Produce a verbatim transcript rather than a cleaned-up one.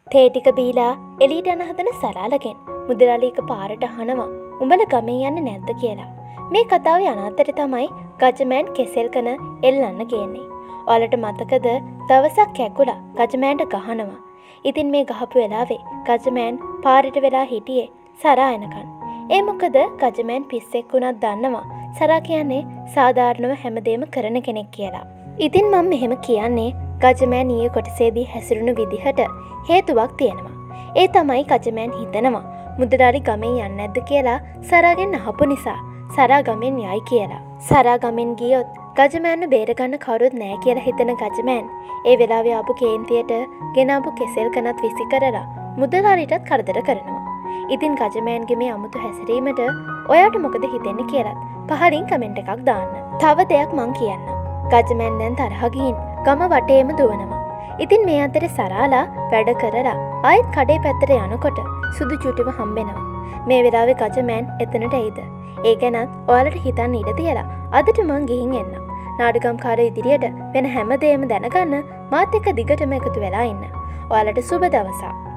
තේ ටික බීලා එළියට යන හදන සරාලගෙන් මුදලාලි එක පාරට අහනවා උඹලා ගමේ යන්නේ නැද්ද කියලා. මේ කතාවේ අනාතරේ තමයි ගජමෑන් කෙසෙල් කන එල්ලන්න ගේන්නේ. ඔයාලට මතකද දවසක් කැකුලා ගජමෑන්ට ගහනවා. ඉතින් මේ ගහපු වෙලාවේ ගජමෑන් පාරට වෙලා හිටියේ සරා එනකන්. ඒ මොකද ගජමෑන් පිස්සෙක් වුණත් දන්නවා සරා කියන්නේ සාධාරණව හැමදේම කරන කෙනෙක් කියලා. ඉතින් මම මෙහෙම කියන්නේ ගජමෑන් ඊයේ කොටසේදී හැසිරුණු විදිහට හේතුවක් තියෙනවා. ඒ තමයි ගජමෑන් හිතනවා මුදලාලි ගමෙන් යන්නේ නැද්ද කියලා සරාගෙන් අහපු නිසා සරා ගමෙන් යයි කියලා. සරා ගමෙන් ගියොත් ගජමෑන්ව බේරගන්න කවුරුත් නැහැ කියලා හිතන ගජමෑන් ඒ වෙලාවේ ආපු කේන්තියට ගෙනාපු කෙසෙල් කනත් විසි කරලා මුදලාලිටත් කරදර කරනවා. ඉතින් ගජමෑන්ගේ මේ අමුතු හැසිරීමට ඔයාට මොකද හිතෙන්නේ කියලාත් පහලින් කමෙන්ට් එකක් දාන්න. තව දෙයක් මං කියන්නම්. ගජමෑන් දැන් තරහ ගිහින් ගම වටේම දුවනවා. ඉතින් මේ අතරේ සරාලා වැඩ කරලා ආයෙත් කඩේ පැත්තට යනකොට සුදු චුටිව හම්බෙනවා. මේ වෙලාවේ ගජමෑන් එතනට එයිද? ඒ ගැනත් ඔයාලට හිතන්න ඉඩ තියලා අදට මං ගිහින් එන්නම්. නාඩගම්කාර ඉදිරියට වෙන හැමදේම දැනගන්න මාත් එක්ක දිගටම එකතු වෙලා ඉන්න. ඔයාලට සුබ දවසක්.